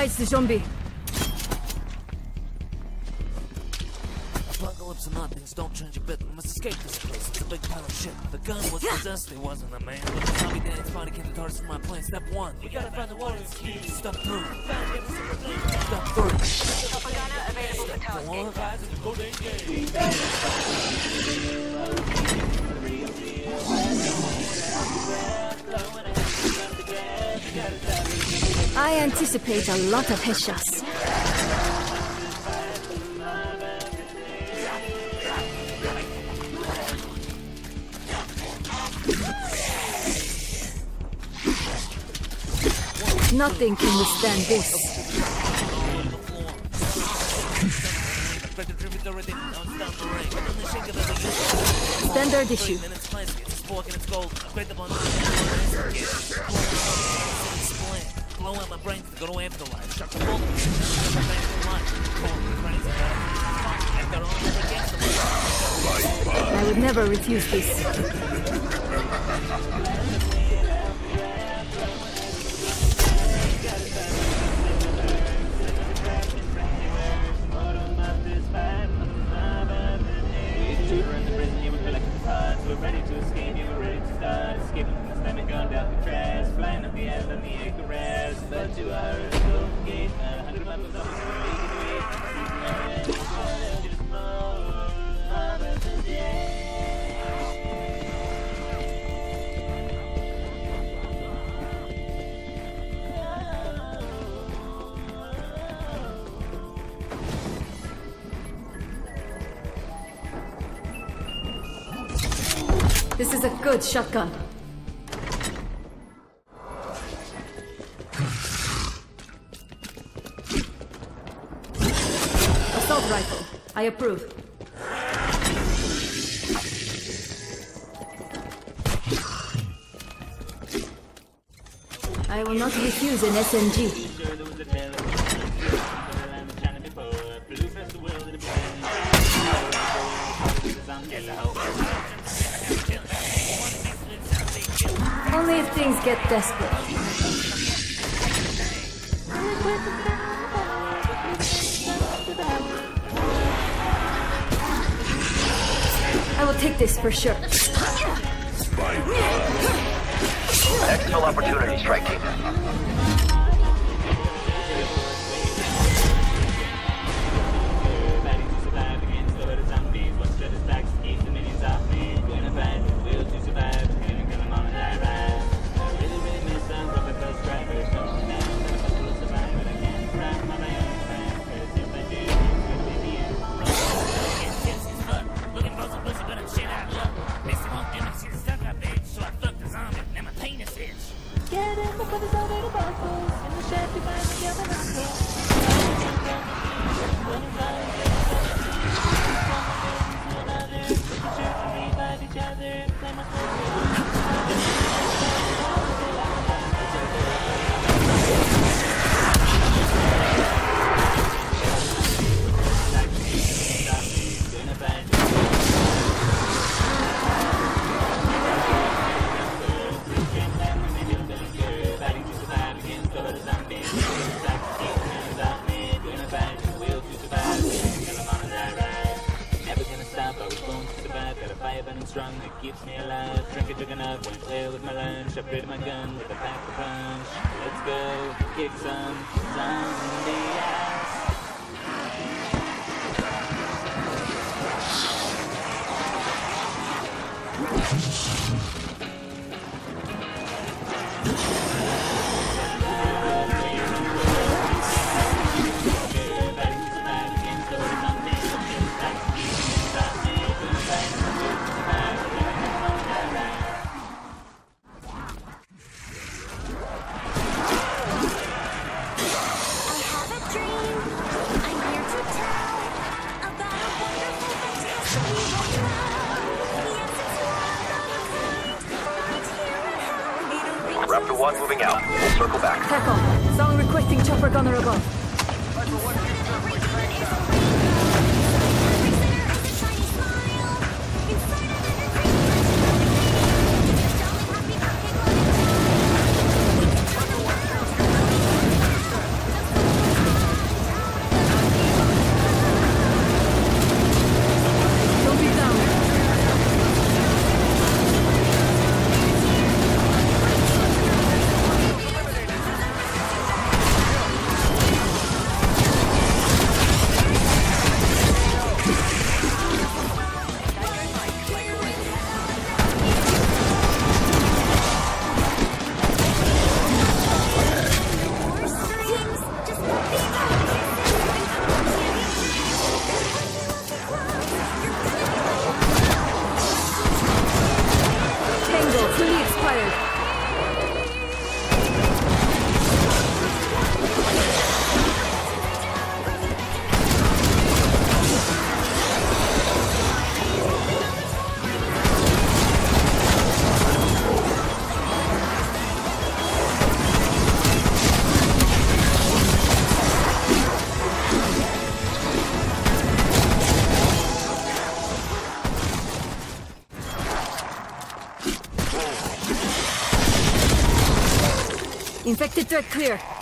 Dodge the zombie. Apocalypse or not, things don't change a bit. We must escape this place. It's a big pile of shit. The gun was possessed, it wasn't a man. But the zombie dance finally came to TARDIS from my plan. Step 1. We gotta find the warden's key. Step 2. Step 3. Propaganda available for task. I anticipate a lot of headshots. Nothing can withstand this. Standard issue. Blow out my brains to go to afterlife. Shut the bolt. I would never refuse this. We're ready to escape, you were ready to start. Escaping from the stomach, gone down the trash. Flying up the end of the acre rest. But 2 hours to gate, 100 miles of the just more of the day. This is a good shotgun. Assault rifle. I approve. I will not refuse an SMG. Only if things get desperate. I will take this for sure. Excellent opportunity, Strike Team. Strong that keeps me alive. Drink a jug enough, went clear with my lunch. Upgraded my gun with a pack of punch. Let's go kick some zombie ass. Raptor 1 moving out. We'll circle back. Tackle. Song requesting chopper gunner above. Infected threat clear.